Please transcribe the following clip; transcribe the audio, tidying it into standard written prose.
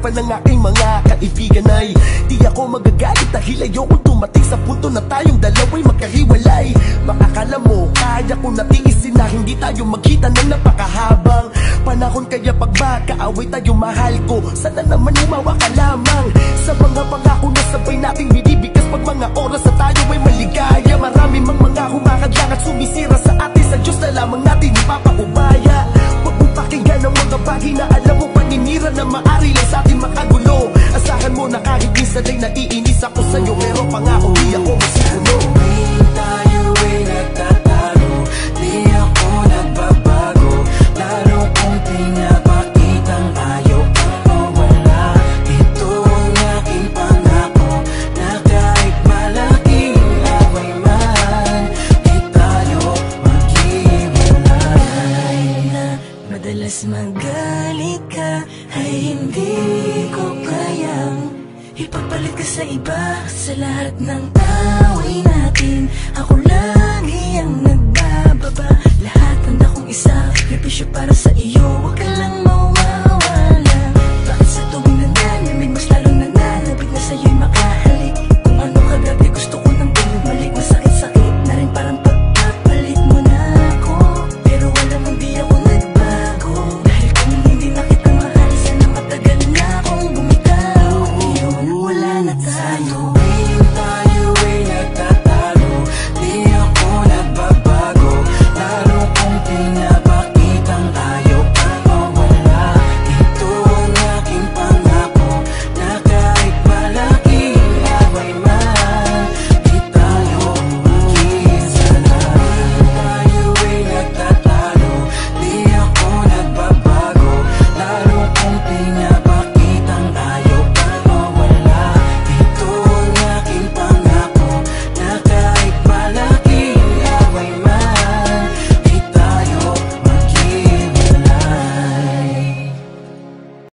pa ng aking mga kaibigan ay di ako magagalit dahil ayokong tumating sa punto na tayong dalawa'y magkahiwalay. Makakala mo, kaya ko natiisin na hindi tayo magkita ng napakahabang panahon. Kaya pag magkaaway tayo mahal ko, sana naman umawa ka lamang sa mga pangako na sabay nating binibigkas pag mga oras na tayo ay maligaya. Marami mang mga humakadlang at sumisira sa atin, sa Diyos na lamang natin ipapaubaya. Huwag mo pakinggan ang mga bagay na alam mo paninira na maari lang sa atin makagulo. Asahan mo na kahit minsan ay naiinis ako sa'yo, pero pangako di ako masipuno. Tayo ay nagtatalo, di ako nagbabago, lalo kung pinapakitang ayaw kang mawala. Ito ang aking pangako, na kahit malaking away man, di tayo maghiwalay. Na madalas magalit ka ay hindi ko kayang ipapalit ka sa iba. Sa lahat ng away natin, ako lagi ang nagbababa. Lahat handa kong isakripisyo para sa iyo, wag ka